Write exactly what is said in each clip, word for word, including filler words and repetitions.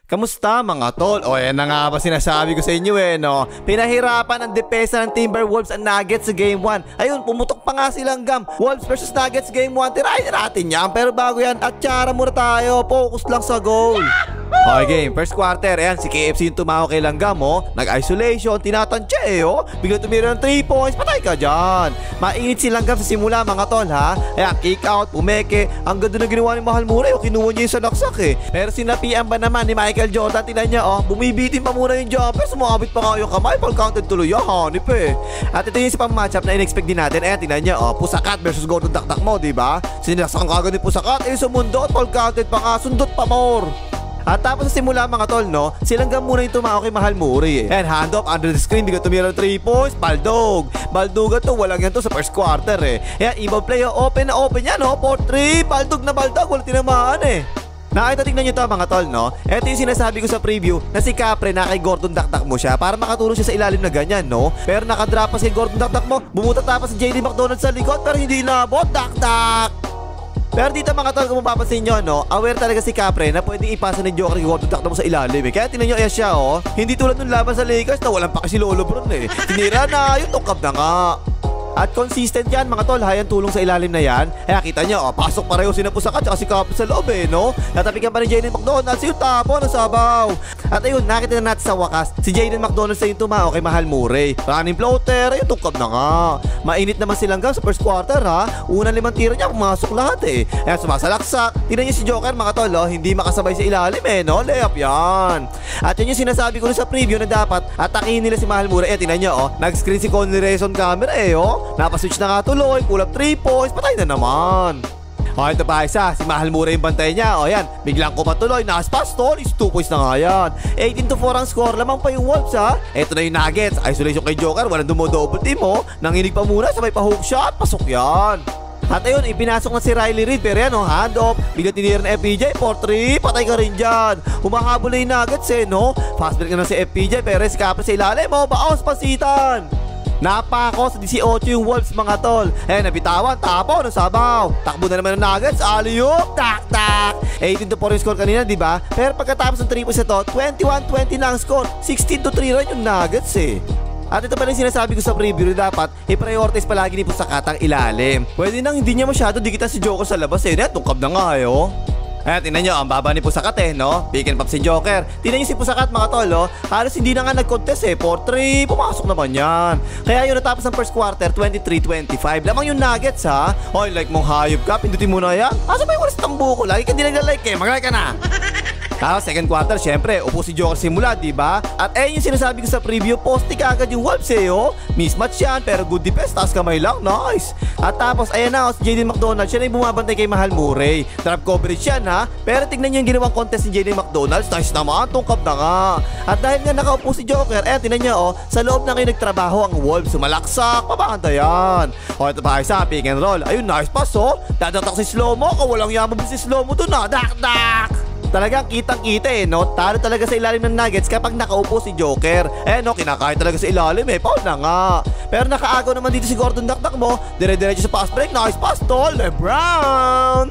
Kamusta mga tol? O yan na nga ba sinasabi ko sa inyo eh no? Pinahirapan ang depensa ng Timberwolves ang Nuggets sa game one. Ayun, pumutok pa nga silang gam. Wolves versus Nuggets game one. Tirahin natin yan. Pero bago yan, at tsara muna tayo. Focus lang sa goal. Okay game, first quarter. Ayan, si K F C yung tumaho kay Langgam oh. Nag-isolation, tinatansya eh oh. Bigla tumira ng three points, patay ka dyan. Mainit si Langgam sa simula mga tol ha. Ayan, kick out, pumeke. Ang ganda na ginawa ni Mahal Murray oh. Kinuha niya yung sanaksak eh. Pero sinapian ba naman ni Michael Jordan? Tinan niya oh, bumibitin pa muna yung jumper. Sumabit pa nga yung kamay, pal counted tuloy yung hanip eh. At ito yung si pang matchup na in-expect din natin. Ayan, tinan niya oh, Pusakat versus Gordon Dakdak mo, diba? Sinilaksak ang kagad ni Pusakat eh, sumundot, pal counted pa nga, sundot pa more. At tapos sa simula mga tol no, silang muna yung tumao kay Mahal Murray eh. And hand off under the screen, bigla tumira ng three points, Baldog. Baldoga to, walang yan to sa first quarter eh. Ayan, ibang play, open na open yan no, four three, Baldog na Baldog, wala tinamaan eh. Nakita tignan nyo to mga tol no. Ito yung sinasabi ko sa preview na si Capre na kay Gordon Dakdak mo siya para makatulong siya sa ilalim na ganyan no. Pero nakadrop pa si Gordon Dakdak mo, bumuta tapos si J D McDonald sa likod pero hindi inabot, Dakdak. Pero dito mga tol, kung mapapansin nyo, no, aware talaga si Capre na pwedeng ipasa ni Joker yung Gordon Dakdak mo sa ilalim eh. Kaya tinan nyo, ayan siya oh. Hindi tulad nung laban sa Lakers na walang paki si Lolo Bron eh. Tinira na, yung tungkap na nga. At consistent yan mga tol, hayang tulong sa ilalim na yan. Kaya kita nyo, oh, pasok pareho si Pusakat at si Capre sa loob eh, no? Natapikan pa ni Jaden McDonald, si yung tapo ng sabaw. At ayun, nakita na natin sa wakas, si Jaden McDonald sa yung tumao kay Mahal Murray. Running floater, yung tungkap na nga. Mainit naman silang gam sa first quarter ha. Unang limang tiro niya, pumasok lahat eh. Ayan, sumasalaksak. Tignan niyo si Joker mga tol, oh, hindi makasabay sa ilalim eh, no? Layup yan. At yun yung sinasabi ko sa preview na dapat atakihin nila si Mahal Murray. Eh, tignan niyo, oh, nag-screen si Conley Rayson camera eh, oh. Napaswitch na nga tuloy, pull up three points, patay na naman. O, ito pa isa, si Mahal Murray yung bantay niya. O yan, biglang kumatuloy, nakaspas tol, is two points na nga yan. eighteen to four ang score, lamang pa yung Wolves ha. Ito na yung Nuggets, isolation kay Joker, walang dumo-double team mo. Nanginig pa muna, sabay pa hook shot, pasok yan. At ayun, ipinasok na si Riley Reid. Pero yan, oh, hand off. Bigla tinira ng F P J. four three. Patay ka rin dyan. Humahabol na yung Nuggets eh, no? Fast break na si F P J. Pero si Capre sa ilalim, oh, baos, pasitan. Napako sa eighteen yung Wolves mga tol. Eh, nabitawan, tapo, nasabaw. Takbo na naman ng Nuggets, aliyop, tak, tak. eighteen to four yung score kanina, di ba? Pero pagkatapos ng three points ito, twenty-one twenty na ang score. sixteen to three rin yung Nuggets eh. At ito pa rin sinasabi ko sa preview na dapat i-prioritize palagi ni Pusakat ang ilalim. Pwede nang hindi niya masyado dikitan si Joker sa labas eh. Tungkab na nga eh oh. Ayan, tingnan nyo, ang baba ni Pusakat eh, no? Pick and pop si Joker. Tingnan nyo si Pusakat mga tol, oh. Halos hindi na nga nag-contest eh. four three, pumasok naman yan. Kaya yun natapos ng first quarter, twenty-three twenty-five. Lamang yung Nuggets ha. Hoy, like mong hayop ka, pindutin mo na yan. Asa ba yung oras ng buko? Lagi ka di nagla-like eh, mag-like ka na. Tapos second quarter, syempre, upo si Joker simula, diba? At ayun yung sinasabi ko sa preview, poste ka agad yung Wolves eh, oh. Mismatch yan, pero good defense, taas kamay lang, nice. At tapos, ayan na, oh, si Jaden McDonald, siya na yung bumabantay kay Mahal Murray. Trap coverage yan, ha? Pero tignan nyo yung ginawang contest ni Jaden McDonald, nice naman, tungkap na nga. At dahil nga nakaupo si Joker, eh, tignan nyo, oh, sa loob na kayo nagtrabaho ang Wolves, sumalaksak, papakantayan. O, ito pa isa, pick and roll. Ayun, nice pass, oh. Dadatak si slow-mo, kawalang yaman si slow-mo dun, ha? Dak-dak! Talagang kitang-kita eh, no? Talo talaga sa ilalim ng Nuggets kapag nakaupo si Joker. Eh, no? Kinakain talaga sa ilalim eh. Paul na nga. Pero nakaagaw naman dito si Gordon Dakdak mo. Dire-diretso sa pass break. Nice pass, tol. LeBron!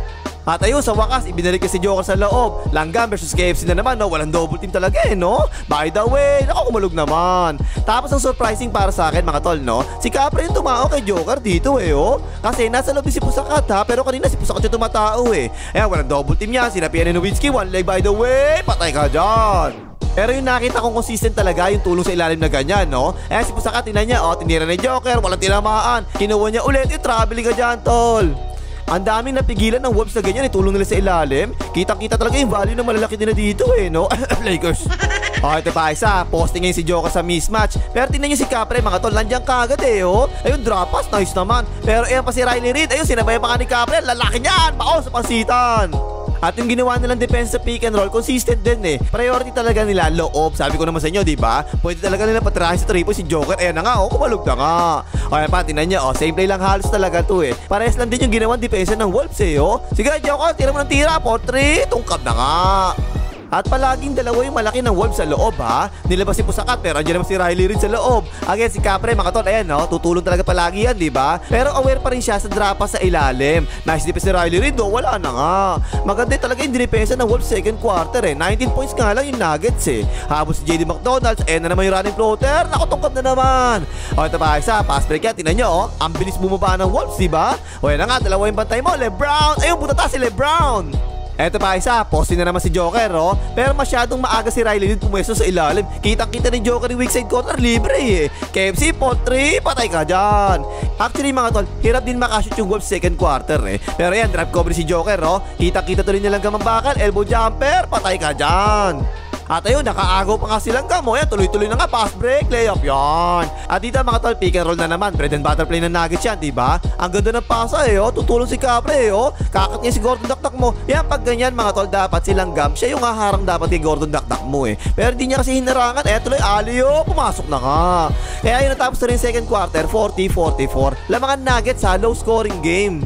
At ayun, sa wakas, ibinalik si Joker sa loob. Langgam versus K F C na naman, no? Walang double team talaga eh, no? By the way, nakakumalog naman. Tapos ang surprising para sa akin, mga tol, no? Si Capre yung tumao kay Joker dito eh, oh. Kasi nasa loob si Pusakat ha, pero kanina si Pusakat yung tumatao eh. Ayan, walang double team yan. Sinapian ni Nowitzki, one leg by the way. Patay ka dyan. Pero yung nakita kong consistent talaga yung tulong sa ilalim na ganyan, no? Eh, si Pusakat, tinan niya, oh, tinira ni Joker, walang tinamaan. Kinuha niya ulit, yung traveling ka dyan, tol. Ang daming napigilan ng Wolves na ganyan, itulong nila sa ilalim. Kitang-kita talaga yung value na malalaki nila dito eh, no? Lakers. Oh, ito pa isa, posting ngayon si Joker sa mismatch. Pero tingnan nyo si Capre, mga tol, nandiyan kagad eh, oh. Ayun, drop pass, nice naman. Pero ayan pa si Riley Reid, ayun, sinabay pa ka ni Capre, lalaki niyan, baon sa pansitan. At yung ginawa nilang defense sa pick and roll, consistent din eh. Priority talaga nila, loob. Sabi ko naman sa inyo, di ba? Pwede talaga nila patirahin sa triple si Joker. Ayan na nga, oh, kumalog na nga. O, ayan pa, tinan niya, oh, same play lang halos talaga to eh. Parehas lang din yung ginawang defense ng Wolves eh, oh. Sige, Joker, tira mo ng tira, four three, tungkab na nga. At palaging dalawa yung malaki ng Wolves sa loob ha. Nilabas si Pusakat pero andyan naman si Riley Reid sa loob. Again si Capre mga tol, ayan no, tutulong talaga palagi yan, di ba? Pero aware pa rin siya sa drapa sa ilalim. Nice defense si Riley Reid, oh, wala na nga. Maganda talaga yung dinepensa ng Wolves second quarter eh. nineteen points nga lang yung Nuggets eh. Habol si J D McDonald's, ayan na naman yung running floater, nakutungkad na naman. O ito pa isa, pass break yan, tingnan nyo oh, ang bilis bumaba ng Wolves, di ba? O yan na nga, dalawa yung bantay mo, LeBron, ayun butata si LeBron. Eto pa isa, posting na naman si Joker oh. Pero masyadong maaga si Riley Reid pumwesto sa ilalim. Kitang-kita ni Joker yung weak side corner, libre eh. K F C, Paul three, patay ka dyan. Actually mga tol, hirap din makashoot yung Wolves second quarter eh. Pero yan, drive cover si Joker oh. Kitang-kita tuloy nilang gamang elbow jumper, patay ka dyan. At ayun, nakaagaw pa nga silang gamo. Yan, tuloy-tuloy na nga, pass break, layup yan. At dito mga tol, pick and roll na naman. Bread and butter play ng Nuggets yan, diba? Ang ganda ng pasa eh, oh. Tutulong si Capre eh, oh. Kakat niya si Gordon Dakdak mo. Yan, pag ganyan mga tol, dapat silang gam. Siya yung haharang dapat kay Gordon Dakdak mo eh. Pero hindi niya kasi hinarangan. Eh, tuloy, aliyo, pumasok na nga. Kaya yun, natapos na rin second quarter, forty forty-four. Lamangan Nuggets ha, low scoring game.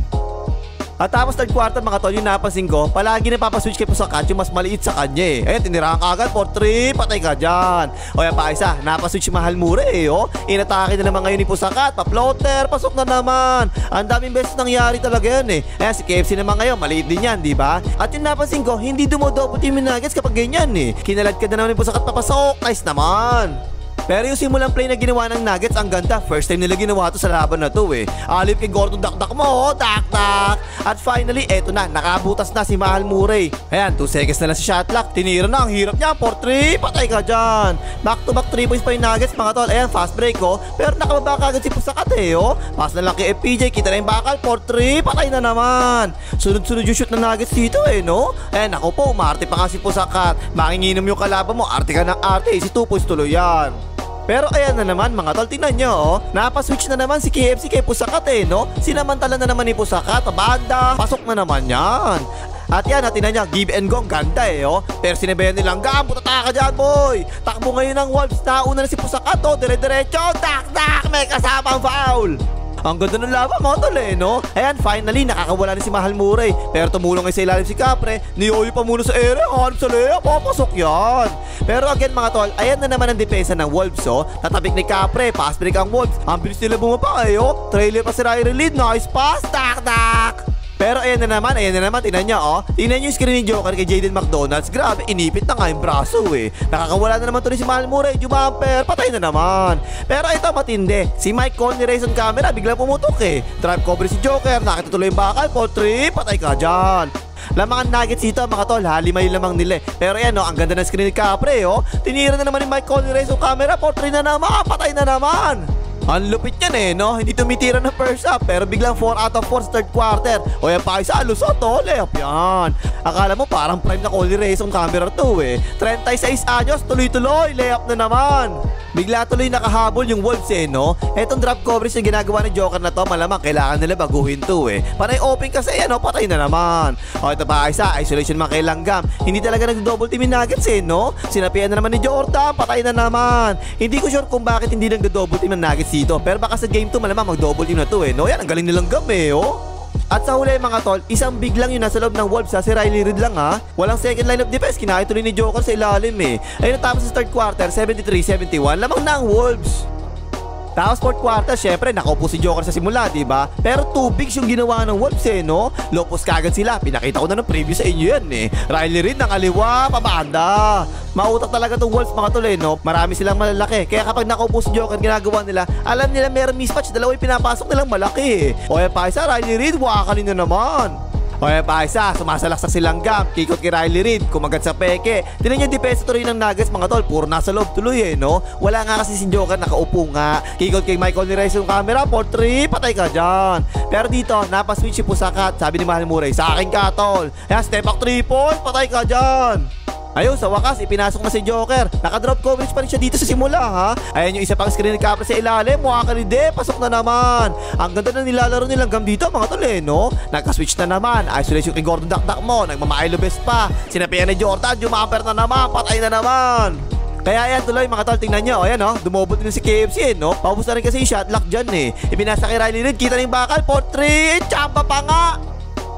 At tapos third quarter mga tol, yung napansin ko, palagi napapaswitch kay Pusakat yung mas maliit sa kanya eh. Ayun, tinirahan ka agad, four three, patay ka dyan. O yan pa isa, napaswitch yung Mahal Mure eh, oh. Inatake na naman ngayon ni Pusakat, pa-floater, pasok na naman. Ang daming beses nangyari talaga yan eh. Ayan, si K F C naman ngayon, maliit din yan, diba? At yung napansin ko, hindi dumodouble team yung Nuggets kapag ganyan eh. Kinalad ka na naman ni Pusakat, papasok, nice naman. Pero yung simulang play na ginawa ng Nuggets, ang ganda. First time nila ginawa to sa laban na to eh. Alip kay Gordon Dakdak mo, oh, Dakdak. At finally, eto na, nakabutas na si Mahal Murray. Ayan, two seconds na lang si shot clock. Tinira na, ang hirap niya, four three, patay ka dyan. Back to back three points pa yung Nuggets mga tol. Ayan, fast break oh. Pero nakababa ka agad si Pusakat eh oh. Pass na lang kay F P J, kita na yung bakal, four three, patay na naman. Sunod-sunod yung shoot ng Nuggets dito eh no. Ayan, ako po, umarte pa nga si Pusakat. Makinginom yung kalaban mo, arte ka ng arte, si two points tuloy yan. Pero ayan na naman mga tol, tingnan nyo oh. Napaswitch na naman si K F C kay Pusakat eh no. Sinamantala na naman ni Pusakat, banda, pasok na naman yan. At yan, tingnan nyo, give and go, ganda eh oh. Pero sinabayan nilang gam, putata ka dyan boy. Takbo ngayon ng Wolves, nauna na si Pusakat oh. Dire-diretso, dak-dak, may kasamang foul. Ang ganda ng laban mga tol eh, no? Ayan, finally, nakakawala na si Mahal Murray. Pero tumulong ay sa ilalim si Capre. Niyoyo pa muna sa area. Hanap sa layup, papasok yan. Pero again mga tol, ayan na naman ang depensa ng Wolves, oh. Tatabik ni Capre, pass break ang Wolves. Ang bilis nila bumaba eh, oh. Trailer pa si Riley Reid, nice pass, tak-tak. Pero ayan na naman, ayan na naman, tingnan nyo oh. Tingnan nyo yung screen ni Joker kay Jaden McDonald's. Grabe, inipit na nga yung braso eh. Nakakawala na naman tuloy si Mahal Murray, jumamper, patay na naman. Pero ito matindi, si Mike Conley Rayson camera, biglang pumutok eh. Drive cover si Joker, nakita tuloy yung bakal, four three, patay ka dyan. Lamangan Nuggets dito mga tol, halimay lamang nila eh. Pero ayan oh, ang ganda ng screen ni Capre oh. Tinira na naman ni Mike Conley Rayson camera, four three na naman, patay na naman. Ang lupit yan eh, no? Hindi tumitira ng first half, pero biglang four out of four sa third quarter. O yan pa isa, lusot oh, layup yan. Akala mo parang prime na Conley Rayson camera to eh. thirty-six anyos, tuloy-tuloy, layup na naman. Bigla tuloy nakahabol yung Wolves eh, no? Etong drop coverage na ginagawa ni Joker na to, malamang kailangan nila baguhin to eh. Panay open kasi yan, no? Patay na naman. O ito pa isa, isolation man kay Langgam. Hindi talaga nag-double team yung Nuggets eh, no? Sinapian na naman ni Jordan, patay na naman. Hindi ko sure kung bakit hindi nag-double team yung Nuggets dito. Pero baka sa game two malamang mag-double team na to eh, no? Yan, ang galing nilang gam eh, oh. At sa huli mga tol, isang big lang yung nasa loob ng Wolves ha, si Riley Reid lang ha. Walang second line of defense, kinakit tuloy ni Joker sa ilalim eh. Ayun natapos sa third quarter, seventy-three seventy-one, lamang na ang Wolves. Tapos fourth quarter, syempre nakaupo si Joker sa simula, diba? Pero too big yung ginawa ng Wolves eh, no? Lopos kagad sila, pinakita ko na ng preview sa inyo yan eh. Riley Reid ng aliwa, pabanda. Mautak talaga tong Wolves mga tol eh, no? Marami silang malalaki. Kaya kapag nakaupo si Joker, ginagawa nila, alam nila meron mismatch, dalawa yung pinapasok nilang malaki eh. O yan pa isa, Riley Reid, wakanin na naman. O yan pa isa, sumasalaksak silang gam, kikot kay Riley Reid, kumagat sa peke. Tinan yung depensa tuloy ng Nuggets mga tol, puro nasa loob tuloy eh, no? Wala nga kasi si Joker, nakaupo nga. Kikot kay Michael ni Reyes yung camera, four three, patay ka dyan. Pero dito, napaswitch si Pusakat, sabi ni Mahal Murray, sa akin ka tol. Yan, step back three point, patay ka dyan. Ayun, sa wakas, ipinasok na si Joker. Nakadrop coverage pa rin siya dito sa simula, ha? Ayan yung isa pang screen ni Capre sa ilalim. Mukakalide, pasok na naman. Ang ganda na nilalaro nilang gam dito, mga tol, eh, no? Nagka-switch na naman. Isolation kay Gordon Dakdak mo. Nagmamailo best pa. Sinapian ni Jordan, jumamper na naman. Patay na naman. Kaya ayan tuloy mga tol, tingnan nyo. Ayan o, dumobot din si K F C eh, no? Paubos na rin kasi yung shot lock dyan eh. Ipinasa kay Riley Reid, kita na yung bakal, four three, tsamba pa nga.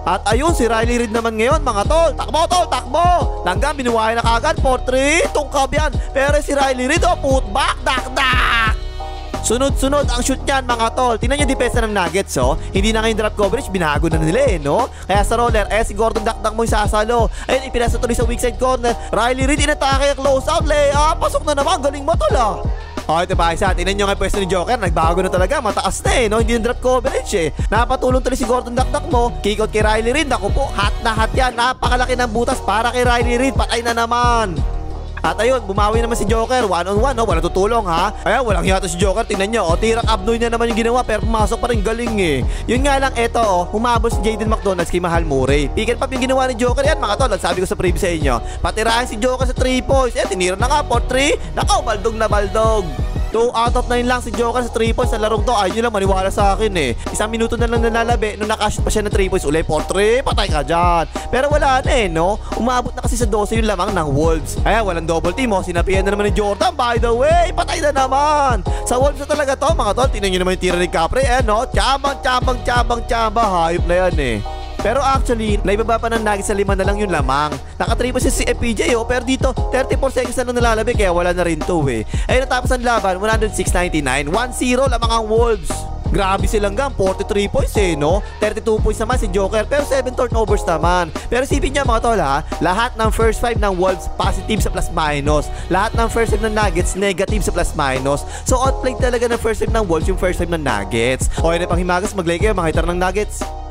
At ayun, si Riley Reid naman ngayon, mga tol. Takbo, tol, takbo. Langgam, binuhay na kagad. four three, tungkab yan. Pero si Riley Reid, oh, putback, dak-dak. Sunod-sunod ang shoot niyan, mga tol. Tingnan niyo depensa ng Nuggets, oh. Hindi na ngayon drop coverage, binago na nila, eh, no? Kaya sa roller, eh, si Gordon Dakdak mo yung sasalo. Ayun, ipinasa tuloy sa weak side corner. Riley Reid, inatake, close out, layup. Pasok na naman, galing mo, tol, ah. Oh, ito pa isa. Tingnan nyo nga pwesto ni Joker. Nagbago na talaga. Mataas na eh, no? Hindi na drop coverage eh. Napatulong tuloy si Gordon Dakdak mo. Kick out kay Riley Reid. Ako po, hot na hot yan. Napakalaki ng butas para kay Riley Reid. Patay na naman. At ayun, bumawi naman si Joker. One on one, no? Walang tutulong, ha? Ayan, walang hiyato si Joker. Tingnan nyo, oh. Tirak abnoy na naman yung ginawa. Pero pumasok pa rin, galing eh. Yun nga lang, eto, oh. Humabol si Jaden McDonald's kay Mahal Murray. Pick and pop yung ginawa ni Joker. Yan, mga tol. Sabi ko sa preview sa inyo. Patirahan si Joker sa three points. Eh, tinira na nga, four three. Nakaw, baldog na baldog. two out of nine lang si Joker sa three points sa larong to. Ayun lang, maniwala sa akin eh. Isang minuto na lang nalalabi nung nakashoot pa siya ng three points. Uli, four three, patay ka dyan. Pero wala na eh, no? Umabot na kasi sa twelve yung lamang ng Wolves. Ayan, walang double team, oh. Sinapian na naman ni Jordan. By the way, patay na naman. Sa Wolves na talaga to, mga tol. Tingnan nyo naman yung tira ni Capri. Eh, no? Tiyabang, tiyabang, tiyabang, tiyabang. Hayop na yan eh. Pero actually, naibaba pa ng Nuggets sa lima na lang yung lamang. Naka-triple si F P J, oh. Pero dito, thirty-four seconds na lang nalalabi. Kaya wala na rin to eh. Ayun, natapos ang laban, one oh six ninety-nine. one zero lamang ang Wolves. Grabe silang gam, forty-three points eh, no? thirty-two points naman si Joker, pero seven turnovers naman. Pero isipin niya, mga tol, ha? Lahat ng first five ng Wolves positive sa plus minus. Lahat ng first five ng Nuggets negative sa plus minus. So outplayed talaga ng first five ng Wolves yung first five ng Nuggets. O yun na pang himagas, mag-like kayo, makita ng Nuggets.